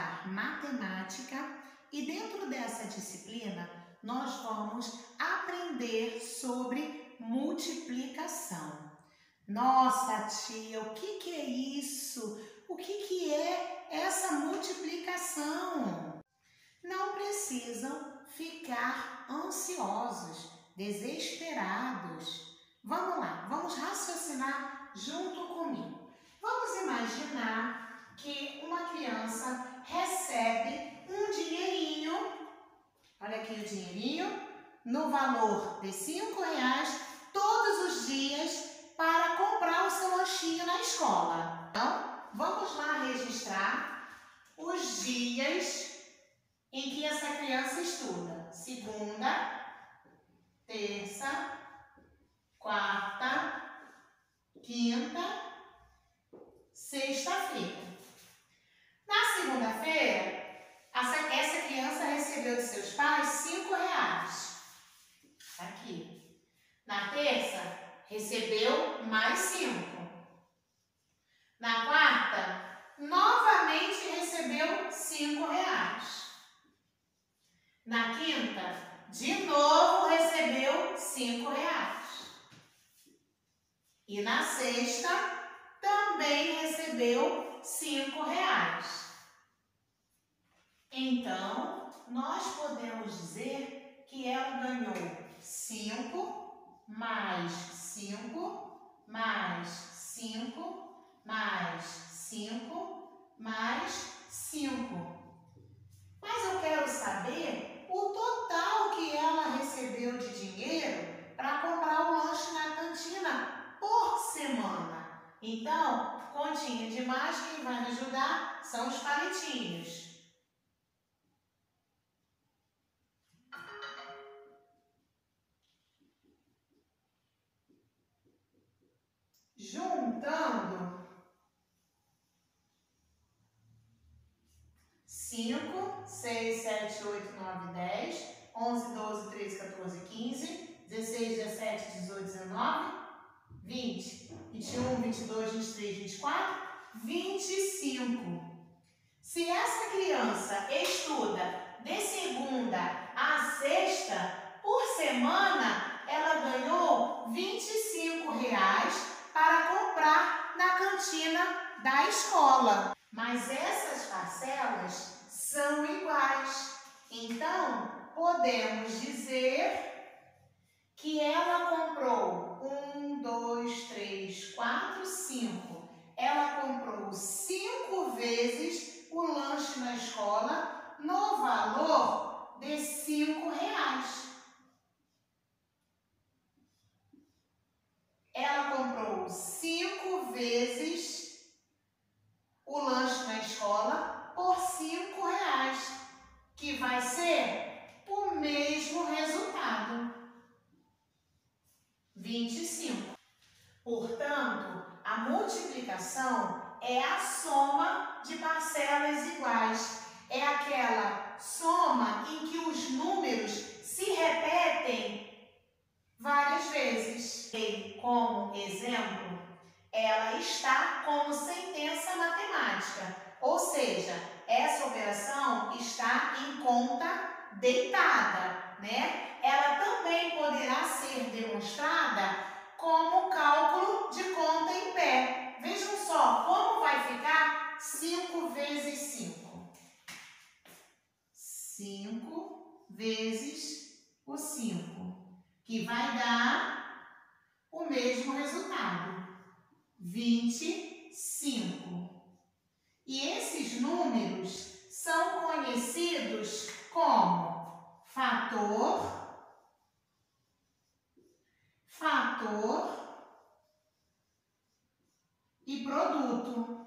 estudar matemática e dentro dessa disciplina nós vamos aprender sobre multiplicação. Nossa, tia, o que é isso? O que é essa multiplicação? Não precisam ficar ansiosos, desesperados. Vamos lá, vamos raciocinar junto comigo. Vamos imaginar que uma criança recebe um dinheirinho, olha aqui o dinheirinho, no valor de R$5 todos os dias para comprar o seu lanchinho na escola. Então, vamos lá registrar os dias em que essa criança estuda. Segunda, terça, quarta, quinta, sexta-feira. Na segunda-feira, essa criança recebeu de seus pais R$5. Aqui. Na terça, recebeu mais 5. Na quarta, novamente recebeu R$5. Na quinta, de novo recebeu R$5. E na sexta, também recebeu R$5. Então, nós podemos dizer que ela ganhou 5 mais 5 mais 5 mais 5 mais 5. Mas eu quero saber o total que ela recebeu de dinheiro para comprar o lanche na cantina por semana. Então, continha de mais, quem vai me ajudar são os palitinhos. Juntando 5, 6, 7, 8, 9, 10, 11, 12, 13, 14, 15, 16, 17, 18, 19, 20, 21, 22, 23, 24, 25. Se essa criança estuda de segunda a sexta, por semana, ela ganhou R$25 para comprar na cantina da escola. Mas essas parcelas são iguais. Então, podemos dizer que ela comprou 1, 2, 3, 4, 5. Ela comprou 5 vezes o lanche na escola no valor de R$5. Ela comprou 5 vezes o lanche na escola por R$5, que vai ser o mesmo resultado, 25. Portanto, a multiplicação é a soma de parcelas iguais. É aquela soma em que os números se repetem várias vezes. E, como exemplo, ela está como sentença matemática, ou seja, essa operação está em conta deitada, né? Ela também poderá ser demonstrada como cálculo de conta em pé. Vejam só como vai ficar 5 vezes 5. 5 vezes o 5, que vai dar o mesmo resultado, 25. E esses números são conhecidos como fator, e produto.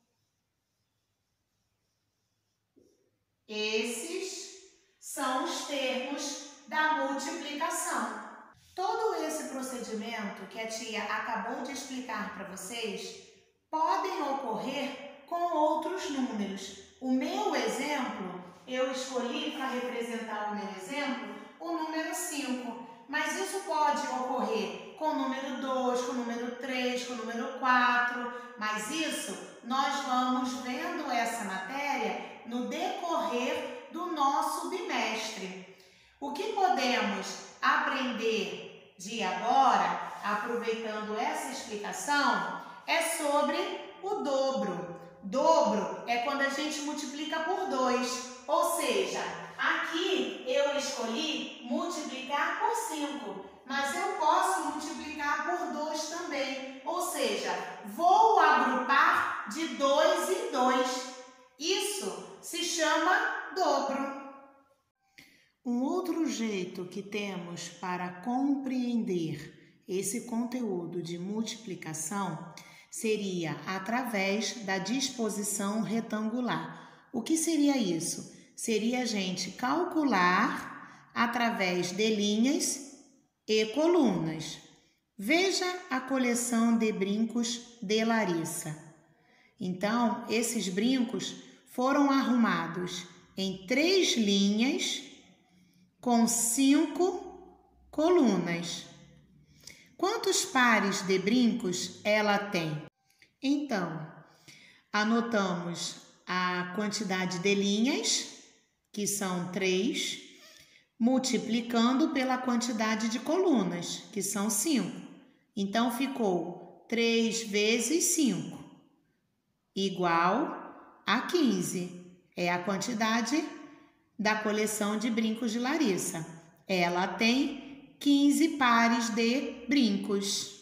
Esses são os termos da multiplicação. Todo esse procedimento que a tia acabou de explicar para vocês podem ocorrer com outros números. O meu exemplo, eu escolhi para representar o meu exemplo o número 5, mas isso pode ocorrer com o número 2, com o número 3, com o número 4, mas isso nós vamos vendo essa matéria no decorrer do nosso bimestre. O que podemos aprender de agora, aproveitando essa explicação, é sobre o dobro. Dobro é quando a gente multiplica por 2, ou seja, aqui eu escolhi multiplicar por 5, mas eu posso multiplicar por 2 também, ou seja, vou agrupar de 2 em 2. Isso se chama dobro. Um outro jeito que temos para compreender esse conteúdo de multiplicação seria através da disposição retangular. O que seria isso? Seria a gente calcular através de linhas e colunas. Veja a coleção de brincos de Larissa. Então, esses brincos foram arrumados em 3 linhas com 5 colunas. Quantos pares de brincos ela tem? Então, anotamos a quantidade de linhas, que são 3, multiplicando pela quantidade de colunas, que são 5. Então, ficou 3 vezes 5, igual a 15. É a quantidade da coleção de brincos de Larissa. Ela tem 15 pares de brincos.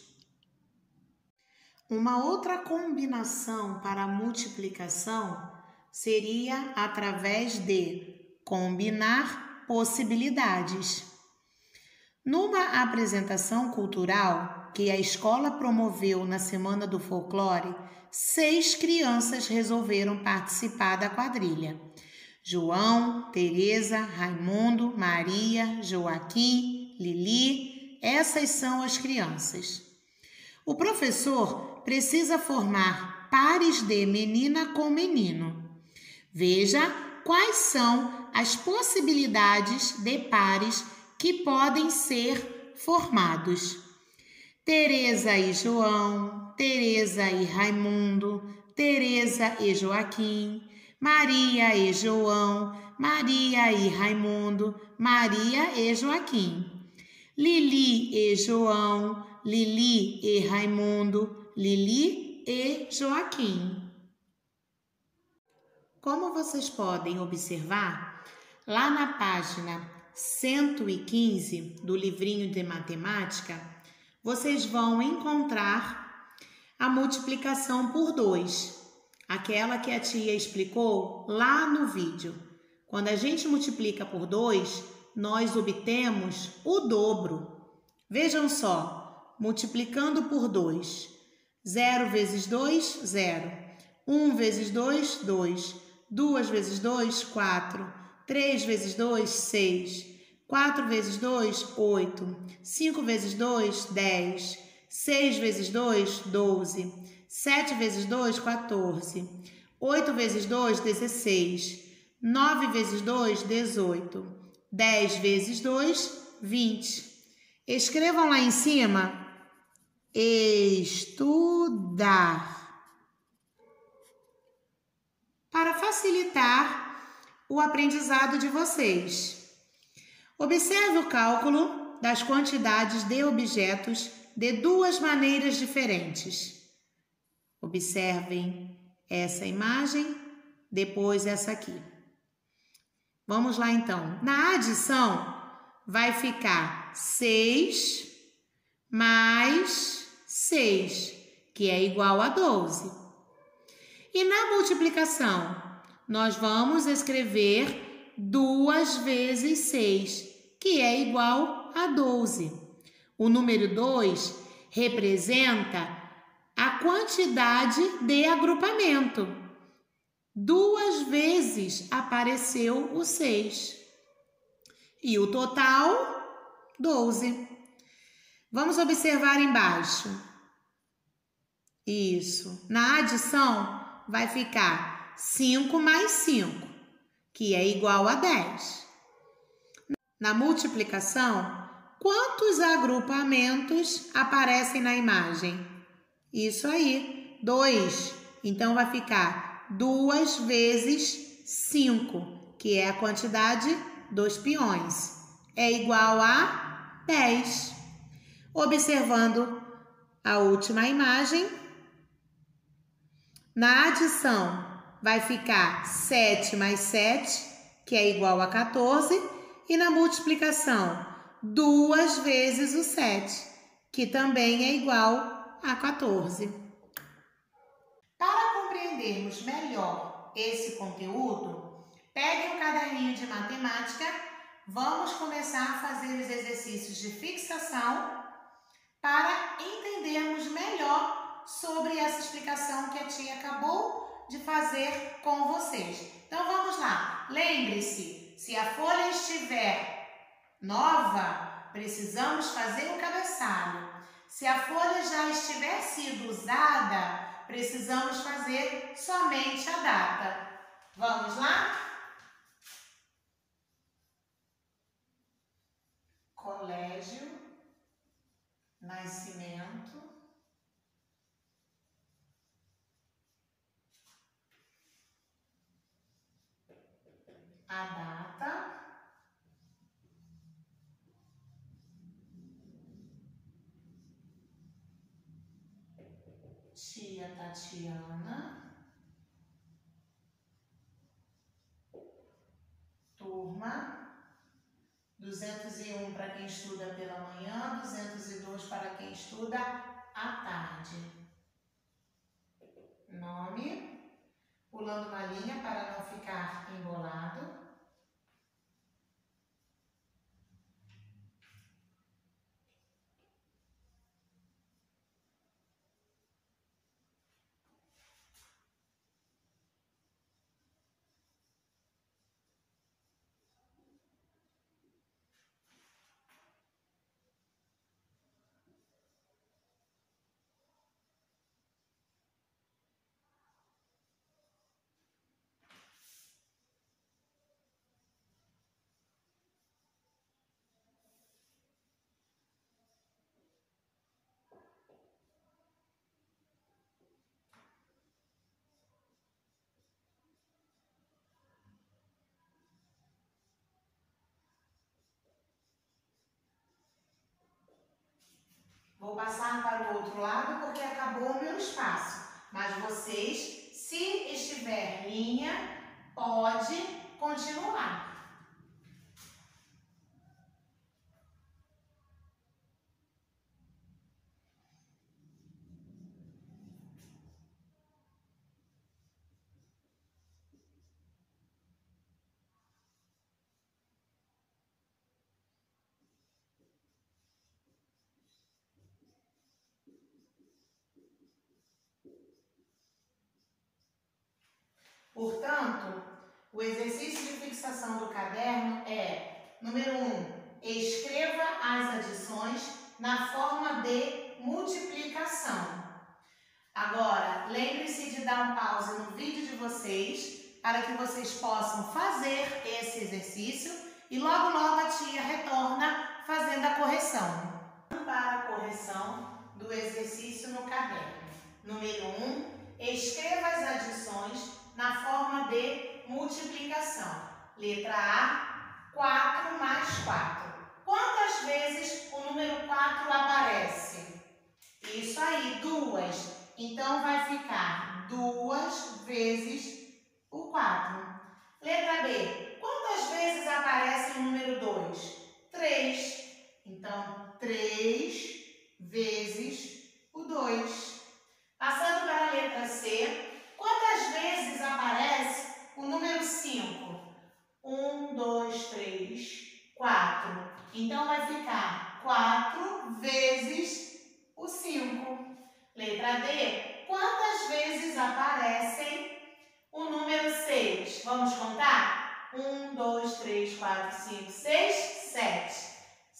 Uma outra combinação para a multiplicação seria através de combinar possibilidades. Numa apresentação cultural que a escola promoveu na Semana do Folclore, 6 crianças resolveram participar da quadrilha. João, Tereza, Raimundo, Maria, Joaquim, Lili, essas são as crianças. O professor precisa formar pares de menina com menino. Veja quais são as possibilidades de pares que podem ser formados. Tereza e João, Tereza e Raimundo, Tereza e Joaquim, Maria e João, Maria e Raimundo, Maria e Joaquim. Lili e João, Lili e Raimundo, Lili e Joaquim. Como vocês podem observar, lá na página 115 do livrinho de matemática, vocês vão encontrar a multiplicação por 2, aquela que a tia explicou lá no vídeo. Quando a gente multiplica por 2, nós obtemos o dobro. Vejam só, multiplicando por 2, 0 vezes 2, 0. 1 vezes 2, 2. 2 vezes 2, 4. 3 vezes 2, 6. 4 vezes 2, 8. 5 vezes 2, 10. 6 vezes 2, 12. 7 vezes 2, 14. 8 vezes 2, 16. 9 vezes 2, 18. 10 vezes 2, 20. Escrevam lá em cima, estudar, para facilitar o aprendizado de vocês. Observe o cálculo das quantidades de objetos de 2 maneiras diferentes. Observem essa imagem, depois essa aqui. Vamos lá então. Na adição, vai ficar 6 mais 6, que é igual a 12. E na multiplicação, nós vamos escrever 2 vezes 6, que é igual a 12. O número 2 representa a quantidade de agrupamento. 2 vezes apareceu o 6. E o total, 12. Vamos observar embaixo. Isso. Na adição, vai ficar 5 mais 5, que é igual a 10. Na multiplicação, quantos agrupamentos aparecem na imagem? Isso aí, 2. Então, vai ficar 2 vezes 5, que é a quantidade dos peões, é igual a 10. Observando a última imagem, na adição vai ficar 7 mais 7, que é igual a 14, e na multiplicação 2 vezes o 7, que também é igual a 14. Para compreendermos melhor esse conteúdo, pegue um caderninho de matemática, vamos começar a fazer os exercícios de fixação para entendermos melhor sobre essa explicação que a tia acabou de fazer com vocês. Então vamos lá, lembre-se, se a folha estiver nova, precisamos fazer o cabeçalho. Se a folha já estiver sido usada, precisamos fazer somente a data. Vamos lá? Colégio Nascimento a data, tia Tatiana, turma, 201 para quem estuda pela manhã, 202 para quem estuda à tarde. Nome, pulando uma linha para não ficar embolado. Vou passar para o outro lado porque acabou o meu espaço. Mas vocês, se estiver linha, pode continuar. Portanto, o exercício de fixação do caderno é, número 1, escreva as adições na forma de multiplicação. Agora, lembre-se de dar um pause no vídeo de vocês, para que vocês possam fazer esse exercício e logo logo a tia retorna fazendo a correção. Para a correção do exercício no caderno. Número 1, escreva as adições na forma de multiplicação. Letra A, 4 mais 4. Quantas vezes o número 4 aparece? Isso aí, 2. Então, vai ficar 2 vezes o 4. Letra B, quantas vezes aparece o número 2? 3. Então, 3 vezes o 2. Passando para a letra C, quantas vezes aparece o número 5? 1, 2, 3, 4. Então, vai ficar 4 vezes o 5. Letra D, quantas vezes aparecem o número 6? Vamos contar? 1, 2, 3, 4, 5, 6, 7.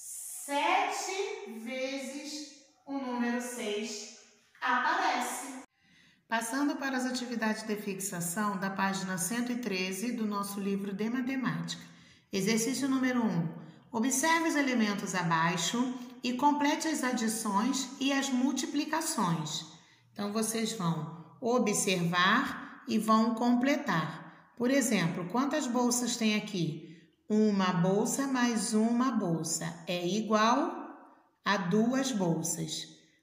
7 vezes o número 6 aparece. Passando para as atividades de fixação da página 113 do nosso livro de matemática. Exercício número 1. Observe os elementos abaixo e complete as adições e as multiplicações. Então, vocês vão observar e vão completar. Por exemplo, quantas bolsas tem aqui? Uma bolsa mais uma bolsa é igual a 2 bolsas,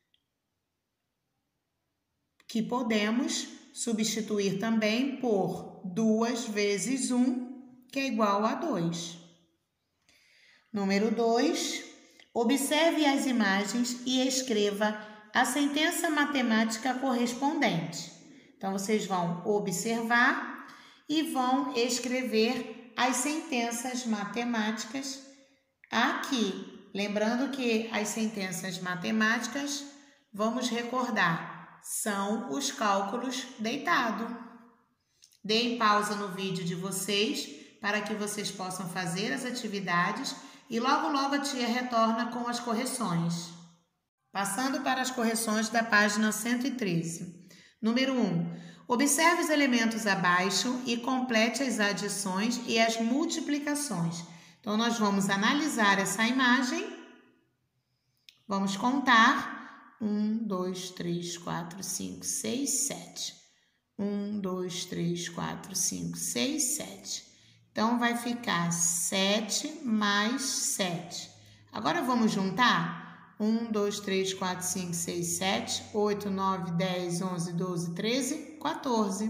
que podemos substituir também por 2 vezes 1, que é igual a 2. Número 2, observe as imagens e escreva a sentença matemática correspondente. Então, vocês vão observar e vão escrever as sentenças matemáticas aqui. Lembrando que as sentenças matemáticas, vamos recordar, são os cálculos deitado. Deem pausa no vídeo de vocês para que vocês possam fazer as atividades e logo a tia retorna com as correções. Passando para as correções da página 113. Número 1. Observe os elementos abaixo e complete as adições e as multiplicações. Então, nós vamos analisar essa imagem. Vamos contar. 1, 2, 3, 4, 5, 6, 7. 1, 2, 3, 4, 5, 6, 7. Então, vai ficar 7 mais 7. Agora, vamos juntar? 1, 2, 3, 4, 5, 6, 7, 8, 9, 10, 11, 12, 13, 14.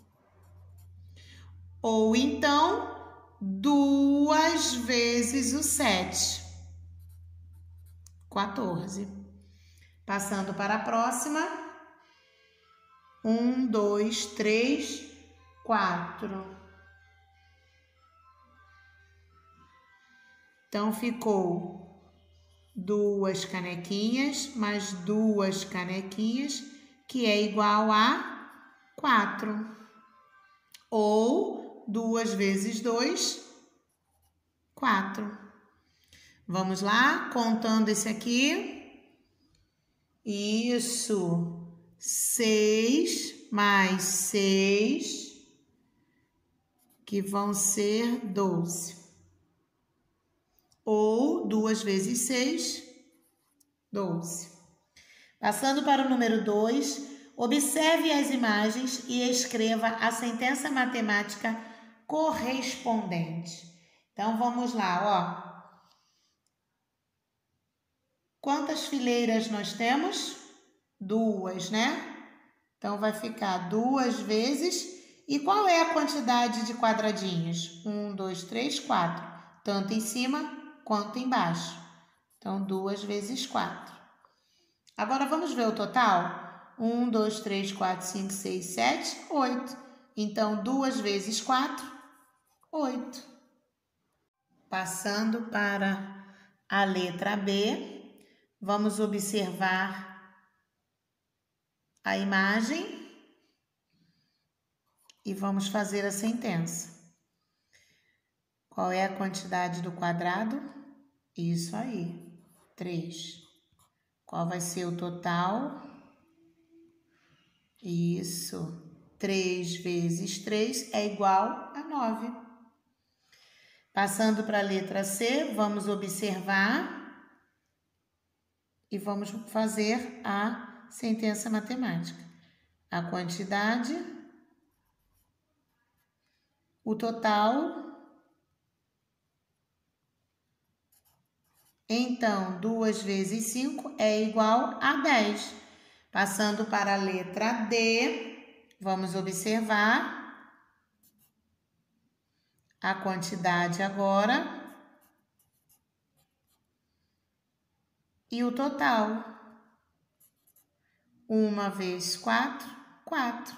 Ou então, 2 vezes o 7. 14. Passando para a próxima. 1, 2, 3, 4. Então, ficou 2 canequinhas mais 2 canequinhas, que é igual a 4. Ou 2 vezes 2, 4. Vamos lá, contando esse aqui. Isso. 6 mais 6, que vão ser 12. Ou 2 vezes 6, 12. Passando para o número 2, observe as imagens e escreva a sentença matemática correspondente. Então, vamos lá, ó. Quantas fileiras nós temos? 2, né? Então, vai ficar 2 vezes. E qual é a quantidade de quadradinhos? 1, 2, 3, 4. Tanto em cima quanto embaixo. Então, 2 vezes 4. Agora, vamos ver o total? 1, 2, 3, 4, 5, 6, 7, 8. Então, 2 vezes 4, 8. Passando para a letra B, vamos observar a imagem e vamos fazer a sentença. Qual é a quantidade do quadrado? Isso aí, 3. Qual vai ser o total? Isso, 3 vezes 3 é igual a 9. Passando para a letra C, vamos observar e vamos fazer a sentença matemática. A quantidade, o total. Então, 2 vezes 5 é igual a 10. Passando para a letra D, vamos observar a quantidade agora e o total. 1 vezes 4, 4.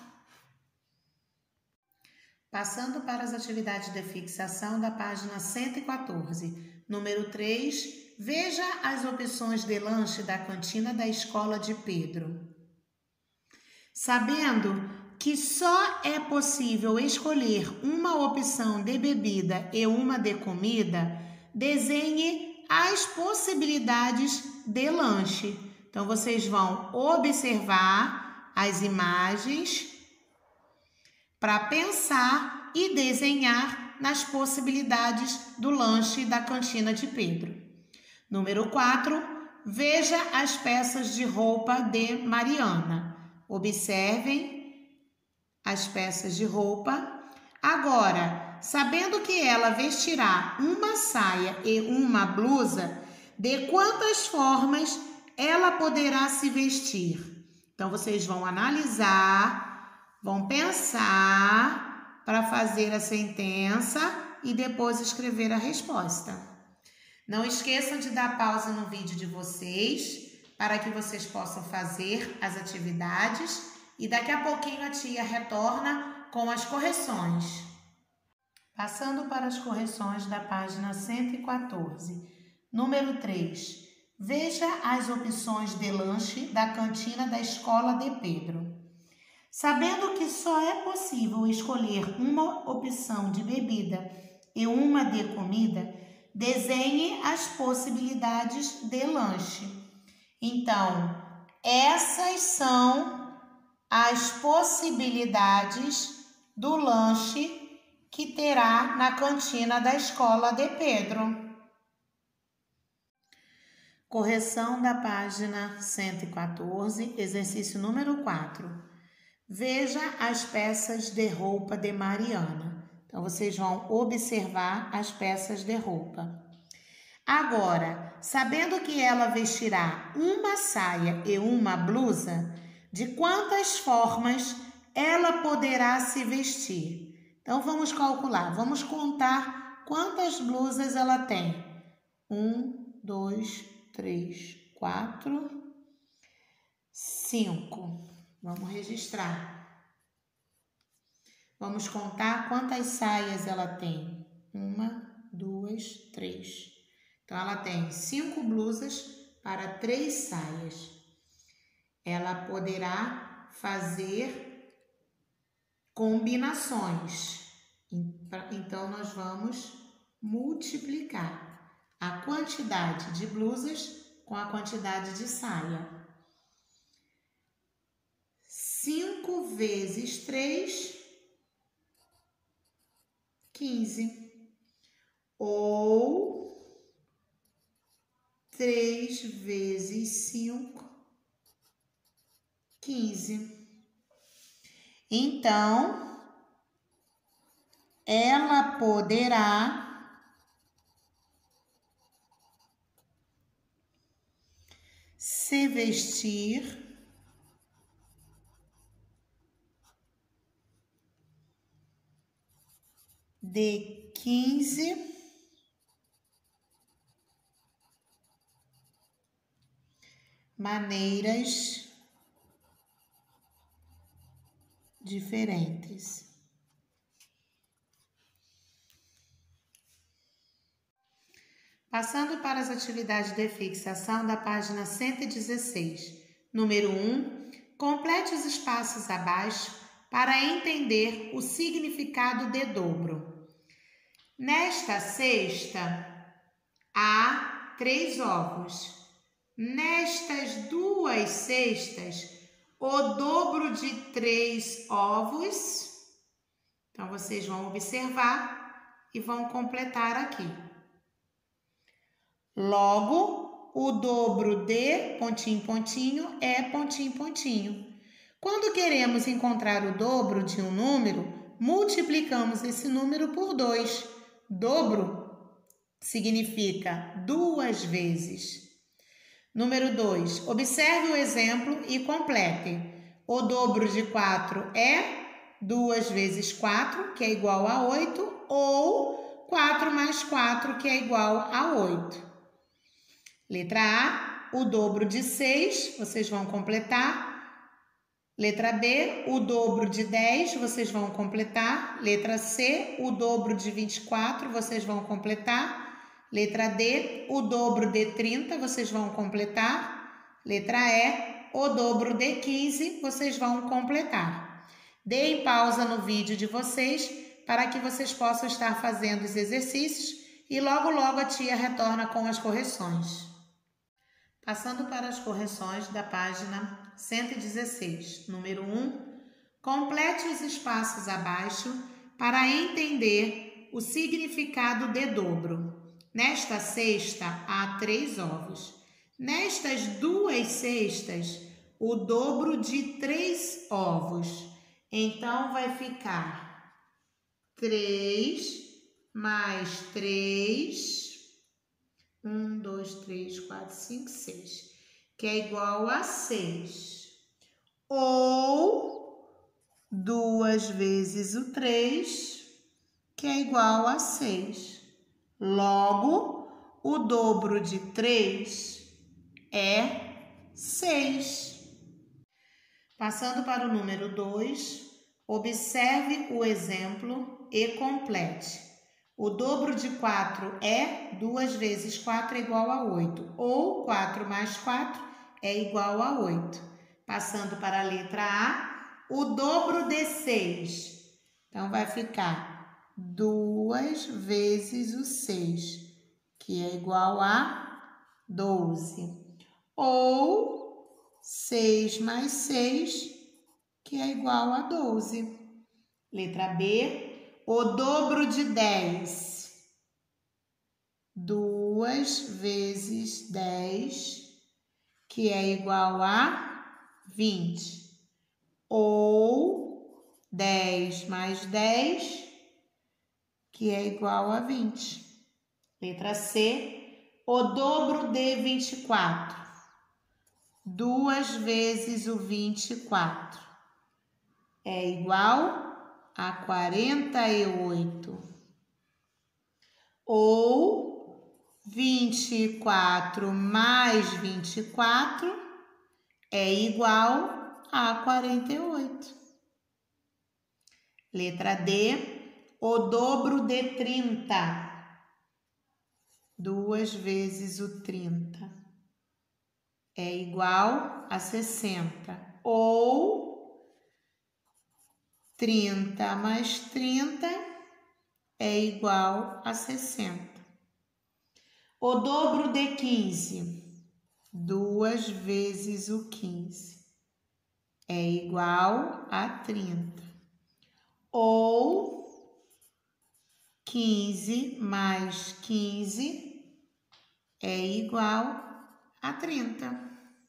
Passando para as atividades de fixação da página 114. Número 3. Veja as opções de lanche da cantina da escola de Pedro. Sabendo que só é possível escolher uma opção de bebida e uma de comida, desenhe as possibilidades de lanche. Então, vocês vão observar as imagens para pensar e desenhar nas possibilidades do lanche da cantina de Pedro. Número 4, veja as peças de roupa de Mariana. Observem as peças de roupa. Agora, sabendo que ela vestirá uma saia e uma blusa, de quantas formas ela poderá se vestir? Então, vocês vão analisar, vão pensar para fazer a sentença e depois escrever a resposta. Não esqueçam de dar pausa no vídeo de vocês, para que vocês possam fazer as atividades e daqui a pouquinho a tia retorna com as correções. Passando para as correções da página 114. Número 3. Veja as opções de lanche da cantina da escola de Pedro. Sabendo que só é possível escolher uma opção de bebida e uma de comida, desenhe as possibilidades de lanche. Então, essas são as possibilidades do lanche que terá na cantina da escola de Pedro. Correção da página 114, exercício número 4. Veja as peças de roupa de Mariana. Então, vocês vão observar as peças de roupa. Agora, sabendo que ela vestirá uma saia e uma blusa, de quantas formas ela poderá se vestir? Então, vamos calcular, vamos contar quantas blusas ela tem. 1, 2, 3, 4, 5. Vamos registrar. Vamos contar quantas saias ela tem. 1, 2, 3. Então, ela tem 5 blusas para 3 saias. Ela poderá fazer combinações. Então, nós vamos multiplicar a quantidade de blusas com a quantidade de saia. 5 vezes 3, 15. Ou 3 vezes 5, 15. Então, ela poderá se vestir de 15 maneiras diferentes. Passando para as atividades de fixação da página 116. Número 1. Complete os espaços abaixo para entender o significado de dobro. Nesta cesta, há 3 ovos. Nestas 2 cestas, o dobro de 3 ovos. Então, vocês vão observar e vão completar aqui. Logo, o dobro de pontinho, pontinho é pontinho, pontinho. Quando queremos encontrar o dobro de um número, multiplicamos esse número por 2. Dobro significa 2 vezes. Número 2. Observe o exemplo e complete. O dobro de 4 é 2 vezes 4, que é igual a 8, ou 4 mais 4, que é igual a 8. Letra A, o dobro de 6, vocês vão completar. Letra B, o dobro de 10, vocês vão completar. Letra C, o dobro de 24, vocês vão completar. Letra D, o dobro de 30, vocês vão completar. Letra E, o dobro de 15, vocês vão completar. Deem pausa no vídeo de vocês para que vocês possam estar fazendo os exercícios e logo a tia retorna com as correções. Passando para as correções da página 116. Número 1. Complete os espaços abaixo para entender o significado de dobro. Nesta cesta, há 3 ovos. Nestas 2 cestas, o dobro de 3 ovos. Então, vai ficar 3 mais 3, 1, 2, 3, 4, 5, 6, que é igual a 6. Ou 2 vezes o 3, que é igual a 6. Logo, o dobro de 3 é 6. Passando para o número 2, observe o exemplo e complete. O dobro de 4 é 2 vezes 4 é igual a 8, ou 4 mais 4 é igual a 8. Passando para a letra A, o dobro de 6. Então, vai ficar 2 vezes o 6, que é igual a 12. Ou 6 mais 6, que é igual a 12. Letra B, o dobro de 10. 2 vezes 10, que é igual a 20. Ou 10 mais 10, que é igual a 20. Letra C, o dobro de 24. 2 vezes o 24 é igual a 48. Ou 24 mais 24 é igual a 48. Letra D, o dobro de 30. 2 vezes o 30 é igual a 60. Ou 30 mais 30 é igual a 60. O dobro de 15. 2 vezes o 15 é igual a 30. Ou 15 mais 15 é igual a 30.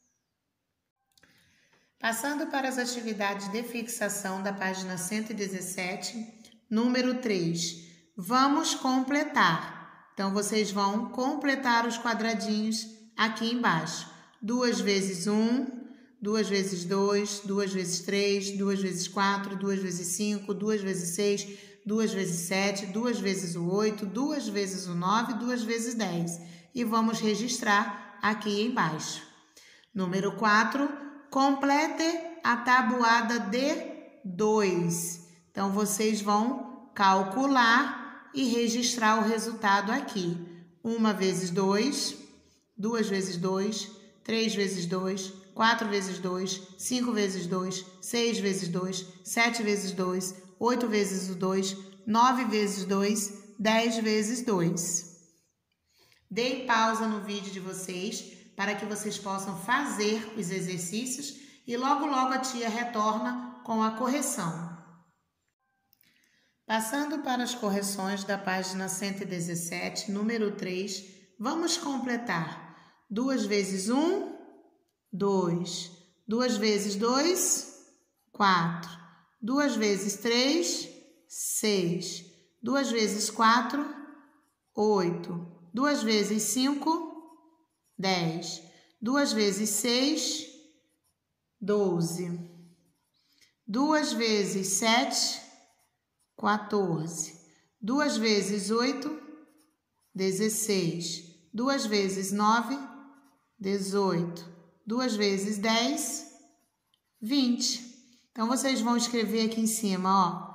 Passando para as atividades de fixação da página 117, número 3. Vamos completar. Então, vocês vão completar os quadradinhos aqui embaixo. 2 vezes 1, 2 vezes 2, 2 vezes 3, 2 vezes 4, 2 vezes 5, 2 vezes 6, 2 vezes 7, 2 vezes o 8, 2 vezes o 9, 2 vezes 10. E vamos registrar aqui embaixo. Número 4, complete a tabuada de 2. Então, vocês vão calcular e registrar o resultado aqui. 1 vezes 2, 2 vezes 2, 3 vezes 2, 4 vezes 2, 5 vezes 2, 6 vezes 2, 7 vezes 2, 8 vezes o 2, 9 vezes 2, 10 vezes 2. Deem pausa no vídeo de vocês para que vocês possam fazer os exercícios e logo a tia retorna com a correção. Passando para as correções da página 117, número 3, vamos completar. 2 vezes 1, 2. 2 vezes 2, 4. 2 vezes 3, 6. 2 vezes 4, 8. 2 vezes 5, 10. 2 vezes 6, 12. 2 vezes 7, 14. 2 vezes 8, 16. 2 vezes 9, 18. 2 vezes 10, 20. Então, vocês vão escrever aqui em cima, ó,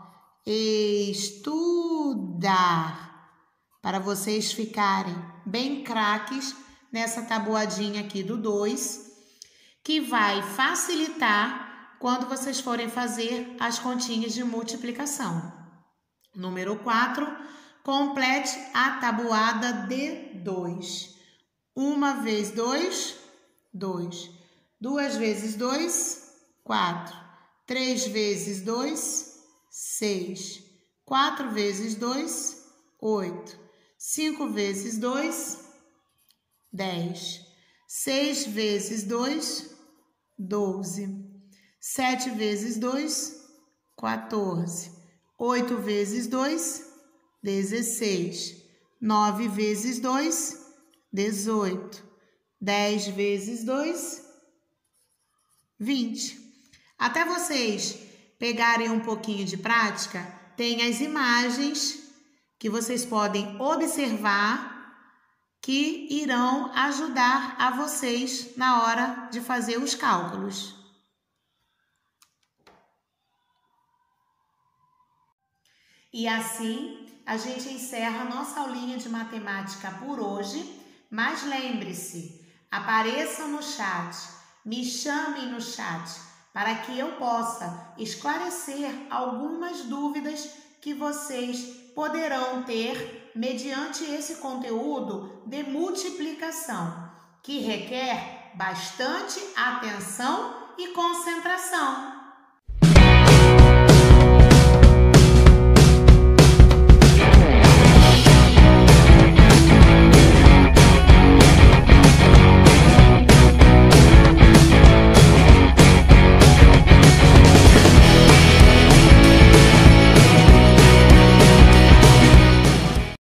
estudar, para vocês ficarem bem craques nessa tabuadinha aqui do 2, que vai facilitar quando vocês forem fazer as continhas de multiplicação. Número 4, complete a tabuada de 2. 1 vezes 2, 2. 2 vezes 2, 4. 3 vezes 2, 6. 4 vezes 2, 8. 5 vezes 2, 10. 6 vezes 2, 12. 7 vezes 2, 14. 8 vezes 2, 16. 9 vezes 2, 18. 10 vezes 2, 20. Até vocês pegarem um pouquinho de prática, tem as imagens que vocês podem observar que irão ajudar a vocês na hora de fazer os cálculos. E assim, a gente encerra nossa aulinha de matemática por hoje, mas lembre-se, apareçam no chat, me chamem no chat, para que eu possa esclarecer algumas dúvidas que vocês poderão ter mediante esse conteúdo de multiplicação, que requer bastante atenção e concentração.